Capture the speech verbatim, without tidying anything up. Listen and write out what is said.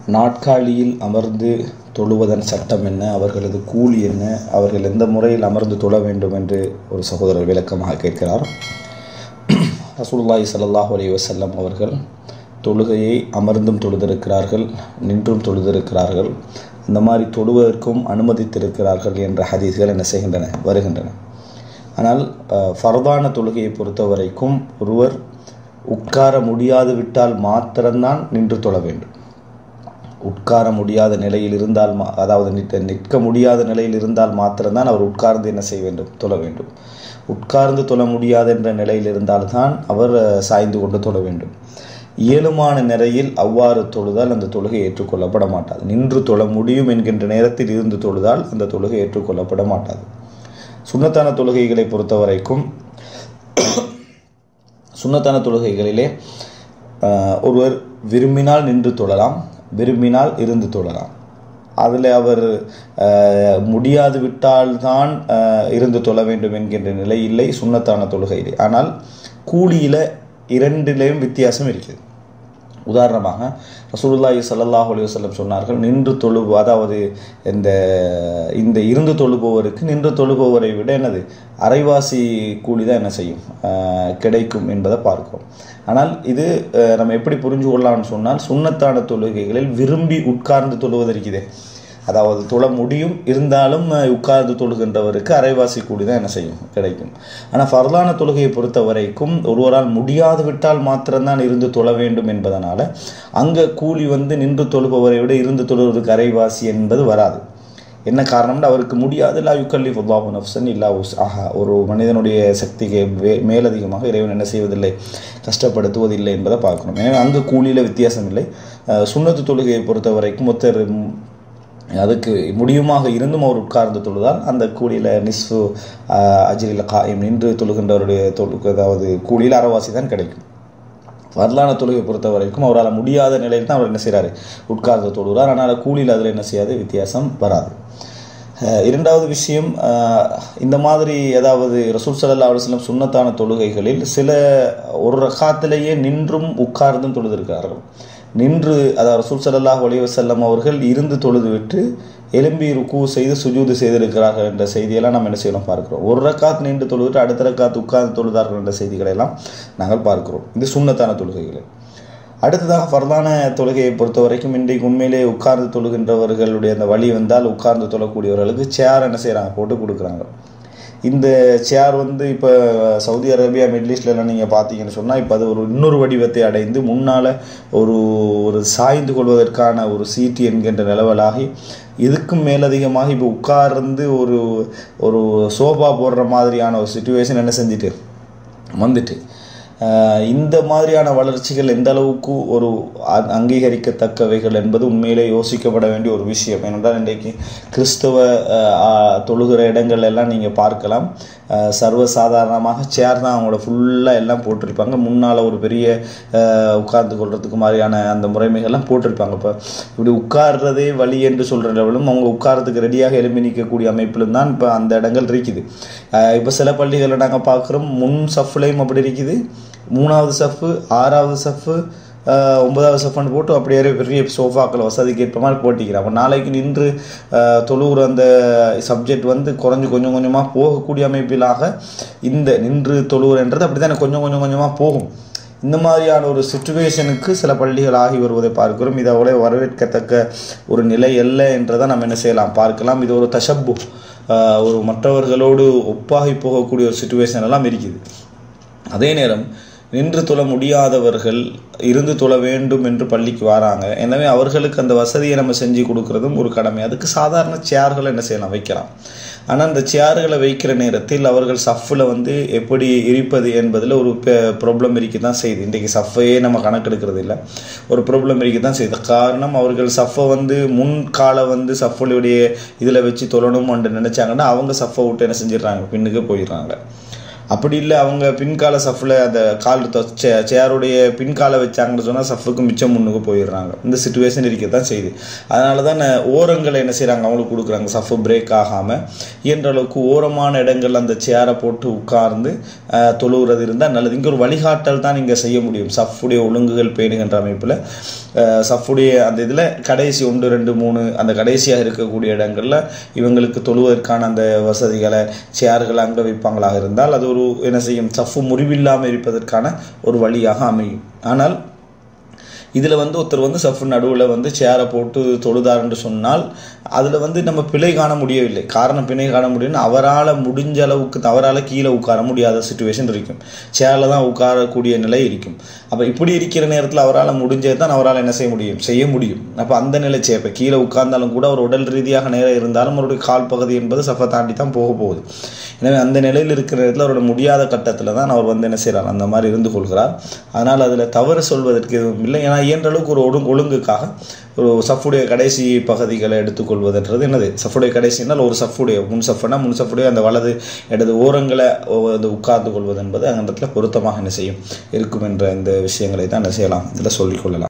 நாட்காலியில் அமர்ந்து தொழுவதன் சட்டம் என்ன, அவர்களது கூலி என்ன, அவர்கள் எந்த முறையில் அமர்ந்து தொழ வேண்டும் என்று ஒரு சகோதரர் விளக்கமாக கேட்கிறார். ரசூலுல்லாஹி ஸல்லல்லாஹு அலைஹி வஸல்லம் அவர்கள் தொழுகையை அமர்ந்தும் தொழுதிருக்கிறார்கள், நின்றும் தொழுதிருக்கிறார்கள், இந்த மாதிரி தொழுவதற்கும் அனுமதித்திருக்கிறார்கள் என்ற ஹதீஸ்கள் என்ன செய்கின்றன, வருகின்றன. ஆனால் ஃபர்தான தொழுகையை பொறுத்த வரைக்கும் ஒருவர் உட்கார முடியாது விட்டால் மாத்திரம்தான் நின்று தொழ வேண்டும். உட்கார முடியாத நிலையில் இருந்தால் மா அதாவது நிற்க முடியாத நிலையில் இருந்தால் மாத்திரம்தான் அவர் உட்கார்ந்து என்ன செய்ய வேண்டும், தொழ வேண்டும். உட்கார்ந்து தொழ முடியாது என்ற நிலையில் இருந்தால்தான் அவர் சாய்ந்து கொண்டு தொழ வேண்டும். இயலுமான நிலையில் அவ்வாறு தொழுதால் அந்த தொழுகை ஏற்றுக்கொள்ளப்பட மாட்டாது. நின்று தொழ முடியும் என்கின்ற நேரத்தில் இருந்து தொழுதால் அந்த தொழுகை ஏற்றுக்கொள்ளப்பட மாட்டாது. சுன்னத்தான தொழுகைகளை பொறுத்த வரைக்கும் சுன்னத்தான தொழுகைகளிலே ஒருவர் விரும்பினால் நின்று தொழலாம், விரும்பினால் இருந்து தொழலாம். அதில் அவர் முடியாது விட்டால்தான் இருந்து தொழ வேண்டும் என்கின்ற நிலை இல்லை சுன்னத்தான தொழுகையிலே. ஆனால் கூலியில் இரண்டிலேயும் வித்தியாசம் இருக்குது. உதாரணமாக ரசூலுல்லாஹி ஸல்லல்லாஹு அலைஹி வஸல்லம் சொன்னார்கள், நின்று தொழு அதாவது இந்த இந்த இருந்து தொழுபவருக்கு நின்று தொழுபவரை விட என்னது அரைவாசி கூலி தான் என்ன செய்யும் கிடைக்கும் என்பதை பார்க்கிறோம். ஆனால் இது நம்ம எப்படி புரிஞ்சு கொள்ளலாம்னு சொன்னால், சுன்னத்தான தொழுகைகளில் விரும்பி உட்கார்ந்து தொழுவதற்குதே, அதாவது தொழ முடியும் இருந்தாலும் உட்கார்ந்து தொழுகின்றவருக்கு அரைவாசி கூலி தான் என்ன செய்யும் கிடைக்கும். ஆனால் ஃபர்தான தொழுகையை பொறுத்த வரைக்கும் ஒருவரால் முடியாது விட்டால் மாத்திரம்தான் இருந்து தொழ வேண்டும் என்பதனால அங்கே கூலி வந்து நின்று தொழுபவரை விட இருந்து தொழுவதற்கு அரைவாசி என்பது வராது. என்ன காரணம்னா, அவருக்கு முடியாது லா யுக்கல்லிஃபுல்லாஹு நஃப்ஸன் இல்லா உஸ்ஆஹா, ஒரு மனிதனுடைய சக்திக்கு மேலதிகமாக இறைவன் என்ன செய்வதில்லை, கஷ்டப்படுத்துவதில்லை என்பதை பார்க்கணும். எனவே அங்கு கூலியில் வித்தியாசம் இல்லை. சுன்னத்து தொழுகையை பொறுத்த வரைக்கும் ஒருத்தர் அதுக்கு முடியுமாக இருந்தும் அவர் உட்கார்ந்து தொழுதால் அந்த கூலியில் நிஸ்ஃபு அஜ்ரில் காயிம், நின்று தொழுகின்றவருடைய தொழு அதாவது கூலியில் அரைவாசி தான் கிடைக்கும். ஃபர்லான தொழுகை பொறுத்த வரைக்கும் அவரால் முடியாத நிலையில் தான் அவர் என்ன செய்கிறாரு, உட்கார்ந்து தொழுகிறார். ஆனால் கூலியில் அதில் என்ன செய்யாது, வித்தியாசம் வராது. இரண்டாவது விஷயம், இந்த மாதிரி அதாவது ரசூல் ஸல்லல்லாஹு அலைஹி வஸல்லம் சுன்னத்தான தொழுகைகளில் சில ஒரு ரக்காத்திலேயே நின்றும் உட்கார்ந்தும் தொழுதிருக்கிறார்கள். நின்று அதாவது ரசூல் ஸல்லல்லாஹு அலைஹி வஸல்லம் அவர்கள் இருந்து தொழுது விட்டு எலும்பி ருக்கு செய்து சுஜூது செய்திருக்கிறார்கள் என்ற செய்தியெல்லாம் நம்ம என்ன செய்யணும் பார்க்கிறோம். ஒரு ரக்காத் நின்று தொழுதுட்டு அடுத்த ரக்காத் உட்கார்ந்து தொழுதார்கள் என்ற செய்திகளை எல்லாம் நாங்கள் பார்க்கிறோம். இது சுன்னத்தான தொழுகைகள். அடுத்ததாக ஃபர்தான தொழுகையை பொறுத்த வரைக்கும் இன்றைக்கு உண்மையிலே உட்கார்ந்து தொழுகின்றவர்களுடைய அந்த வழி வந்தால் உட்கார்ந்து தொழக்கூடியவர்களுக்கு சேர் என்ன செய்கிறாங்க, போட்டு கொடுக்குறாங்க. இந்த சேர் வந்து இப்போ சவுதி அரேபியா மிடில் ஈஸ்ட்லலாம் நீங்கள் பார்த்தீங்கன்னு சொன்னால் இப்போ அது ஒரு இன்னொரு வடிவத்தை அடைந்து முன்னால் ஒரு ஒரு சாய்ந்து கொள்வதற்கான ஒரு சீட்டு என்கின்ற நிலவலாகி இதுக்கும் மேலதிகமாக இப்போ உட்கார்ந்து ஒரு ஒரு சோஃபா போடுற மாதிரியான ஒரு சிச்சுவேஷன் என்ன செஞ்சுட்டு வந்துட்டு, இந்த மாதிரியான வளர்ச்சிகள் எந்த அளவுக்கு ஒரு அங்கீகரிக்கத்தக்கவைகள் என்பது உண்மையிலே யோசிக்கப்பட வேண்டிய ஒரு விஷயம். ஏனென்றால் இன்றைக்கு கிறிஸ்தவ தொழுகிற இடங்கள் எல்லாம் நீங்கள் பார்க்கலாம், சர்வசாதாரணமாக சேர் தான் அவங்களோட ஃபுல்லாக எல்லாம் போட்டிருப்பாங்க. முன்னால் ஒரு பெரிய உட்கார்ந்து கொள்றதுக்கு மாதிரியான அந்த முறைமைகள்லாம் போட்டிருப்பாங்க. இப்போ இப்படி உட்கார்றதே வழி என்று சொல்கிற லெவலும் அவங்க உட்காரத்துக்கு ரெடியாக எழுப்பி நிற்கக்கூடிய அமைப்பிலும் தான் இப்போ அந்த இடங்கள் இருக்குது. இப்போ சில பள்ளிகளில் நாங்கள் பார்க்குறோம், முன் சஃப்லையும் அப்படி இருக்குது, மூணாவது சஃப்பு, ஆறாவது சஃப்பு, ஒன்பதாவது சஃப்னு போட்டு அப்படியே பெரிய சோஃபாக்கள் வசதிக்கு ஏற்ப மாதிரி போட்டிக்கிறாங்க. அப்போ நாளைக்கு நின்று தொழுகிற அந்த சப்ஜெக்ட் வந்து குறைஞ்சி கொஞ்சம் கொஞ்சமாக போகக்கூடிய அமைப்பிலாக இந்த நின்று தொழுகிறன்றது அப்படி தான் கொஞ்சம் கொஞ்சம் கொஞ்சமாக போகும். இந்த மாதிரியான ஒரு சிச்சுவேஷனுக்கு சில பள்ளிகள் ஆகி வருவதை பார்க்கிறோம். இதை அவ்வளோ வரவேற்கத்தக்க ஒரு நிலை அல்ல என்றதை நம்ம என்ன செய்யலாம், பார்க்கலாம். இது ஒரு தஷப்பு, ஒரு மற்றவர்களோடு ஒப்பாகி போகக்கூடிய ஒரு சிச்சுவேஷன் எல்லாம் இருக்குது. அதே நேரம் நின்று தொழ முடியாதவர்கள் இருந்து தொழ வேண்டும் என்று பள்ளிக்கு வராங்க. எனவே அவர்களுக்கு அந்த வசதியை நம்ம செஞ்சு கொடுக்குறதும் ஒரு கடமை. அதுக்கு சாதாரண சேர்களை என்ன செய்யலாம், வைக்கலாம். ஆனால் அந்த சேர்களை வைக்கிற நேரத்தில் அவர்கள் சஃப்பில் வந்து எப்படி இருப்பது என்பதில் ஒரு ப்ராப்ளம் இருக்க தான் செய்யுது. இன்றைக்கு சஃப்பையே நம்ம கணக்கெடுக்கிறது இல்லை, ஒரு ப்ராப்ளம் இருக்க தான் செய்யுது. காரணம், அவர்கள் சஃப்பை வந்து முன்கால வந்து சஃப்புடைய இதில் வச்சு தொழணும் என்று நினச்சாங்கன்னா அவங்க சஃப்பை விட்டு என்ன செஞ்சிடறாங்க, பின்னுக்கு போயிடுறாங்க. அப்படி இல்லை அவங்க பின்கால சஃபில் அந்த கால் சேருடைய பின்காலை வச்சாங்கன்னு சொன்னால் சஃபுக்கு மிச்சம் முன்னுக்கு போயிடுறாங்க. இந்த சுச்சுவேஷன் இருக்க தான் செய்யுது. அதனால தான் ஓரங்களை என்ன செய்கிறாங்க, அவங்களுக்கு கொடுக்குறாங்க சஃபு பிரேக் ஆகாமல் இயன்ற அளவுக்கு ஓரமான இடங்கள் அந்த சேரை போட்டு உட்கார்ந்து தொழுகிறது இருந்தால் நல்லது. இங்கே ஒரு வழிகாட்டல் தான் இங்கே செய்ய முடியும். சஃபுடைய ஒழுங்குகள் பேணுகின்ற அமைப்பில் சஃபுடைய அந்த இதில் கடைசி ஒன்று ரெண்டு மூணு அந்த கடைசியாக இருக்கக்கூடிய இடங்களில் இவங்களுக்கு தொழுவதற்கான அந்த வசதிகளை சேர்களை அங்கே வைப்பாங்களாக இருந்தால் அது ஒரு என்ன செய்யும், சஃபு முறிவில்லாமல் இருப்பதற்கான ஒரு வழியாக அமையும். ஆனால் இதில் வந்து ஒருத்தர் வந்து சஃபு நடுவில் வந்து சேரை போட்டு தொழுதார் என்று சொன்னால் அதில் வந்து நம்ம பிழை காண முடியவில்லை. காரணம் பிழை காண முடியும்னு அவரால் முடிஞ்ச அளவுக்கு அவரால் கீழே உட்கார முடியாத சுச்சுவேஷன் இருக்கும், சேரில் தான் உட்காரக்கூடிய நிலை இருக்கும். அப்போ இப்படி இருக்கிற நேரத்தில் அவரால் முடிஞ்சது தான் அவரால் என்ன செய்ய முடியும், செய்ய முடியும். அப்போ அந்த நிலை சே இப்போ கீழே உட்கார்ந்தாலும் கூட அவர் உடல் ரீதியாக நேரம் இருந்தாலும் அவருடைய கால் பகுதி என்பது சஃபை தாண்டி தான் போக போகுது. எனவே அந்த நிலையில் இருக்கிற நேரத்தில் அவரோட முடியாத கட்டத்தில் தான் அவர் வந்து என்ன செய்கிறார், அந்த மாதிரி இருந்து கொள்கிறார். அதனால் அதில் தவறு சொல்வதற்கு எதுவும் இல்லை. ஏன்னா இயன்ற அளவுக்கு ஒரு ஒழுங்கு ஒழுங்குக்காக ஒரு சஃபுடைய கடைசி பகுதிகளை எடுத்துக்கொள்வதுன்றது என்னது, சஃபுடைய கடைசினால் ஒரு சஃபுடைய முன் சஃபுனா முன் சஃபுடைய அந்த வலது இடது ஓரங்களை உட்கார்ந்து கொள்வது என்பது அந்த இடத்துல பொருத்தமாக என்ன செய்யும் இருக்கும் என்ற இந்த விஷயங்களை தான் என்ன செய்யலாம், இதில் சொல்லிக்கொள்ளலாம்.